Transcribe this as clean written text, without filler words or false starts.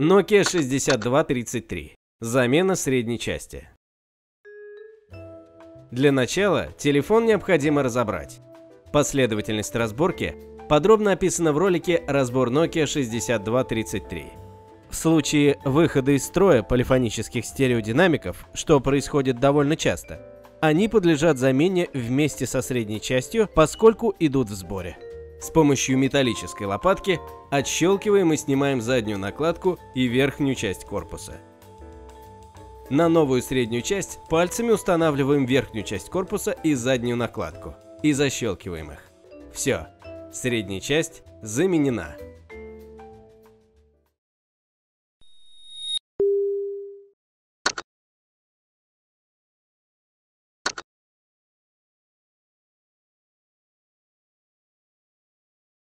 Nokia 6233. Замена средней части. Для начала телефон необходимо разобрать. Последовательность разборки подробно описана в ролике «Разбор Nokia 6233». В случае выхода из строя полифонических стереодинамиков, что происходит довольно часто, они подлежат замене вместе со средней частью, поскольку идут в сборе. С помощью металлической лопатки отщелкиваем и снимаем заднюю накладку и верхнюю часть корпуса. На новую среднюю часть пальцами устанавливаем верхнюю часть корпуса и заднюю накладку и защелкиваем их. Все, средняя часть заменена.